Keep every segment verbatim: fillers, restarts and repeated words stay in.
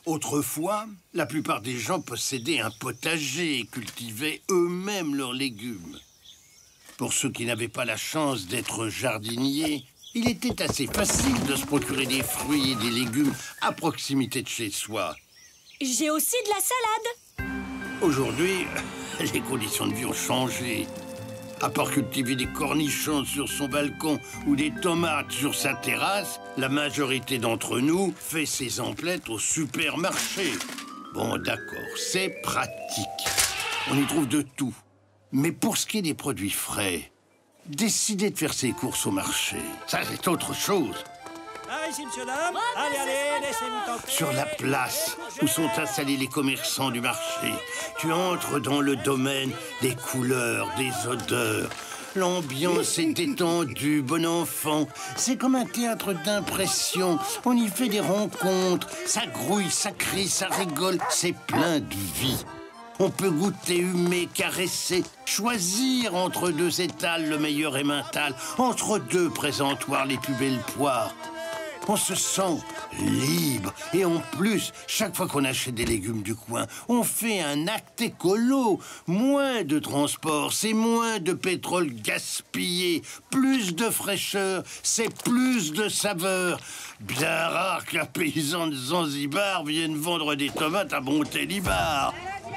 Autrefois, la plupart des gens possédaient un potager et cultivaient eux-mêmes leurs légumes. Pour ceux qui n'avaient pas la chance d'être jardiniers, il était assez facile de se procurer des fruits et des légumes à proximité de chez soi. J'ai aussi de la salade. Aujourd'hui, les conditions de vie ont changé. À part cultiver des cornichons sur son balcon ou des tomates sur sa terrasse, la majorité d'entre nous fait ses emplettes au supermarché. Bon, d'accord, c'est pratique. On y trouve de tout. Mais pour ce qui est des produits frais, décider de faire ses courses au marché, ça c'est autre chose. Ah, ici, monsieur, dame. Allez, allez, laissez-vous tenter. Sur la place où sont installés les commerçants du marché, tu entres dans le domaine des couleurs, des odeurs. L'ambiance est détendue, bon enfant. C'est comme un théâtre d'impression. On y fait des rencontres. Ça grouille, ça crie, ça rigole. C'est plein de vie. On peut goûter, humer, caresser, choisir entre deux étals le meilleur emmental, entre deux présentoirs les plus belles poires. On se sent libre. Et en plus, chaque fois qu'on achète des légumes du coin, on fait un acte écolo. Moins de transport, c'est moins de pétrole gaspillé. Plus de fraîcheur, c'est plus de saveur. Bien rare qu'un paysan de Zanzibar vienne vendre des tomates à Montélimar.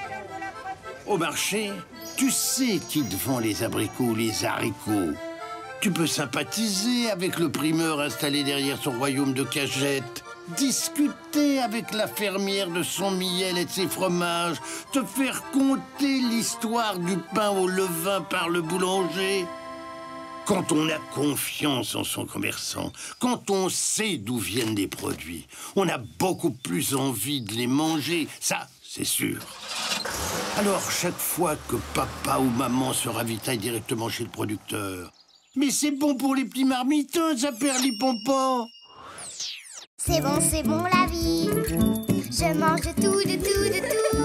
Au marché, tu sais qui te vend les abricots ou les haricots. Tu peux sympathiser avec le primeur installé derrière son royaume de cagettes, discuter avec la fermière de son miel et de ses fromages, te faire conter l'histoire du pain au levain par le boulanger. Quand on a confiance en son commerçant, quand on sait d'où viennent les produits, on a beaucoup plus envie de les manger, ça, c'est sûr. Alors, chaque fois que papa ou maman se ravitaille directement chez le producteur, mais c'est bon pour les petits marmitons, ça perd les pompons. C'est bon, c'est bon la vie. Je mange de tout, de tout, de tout.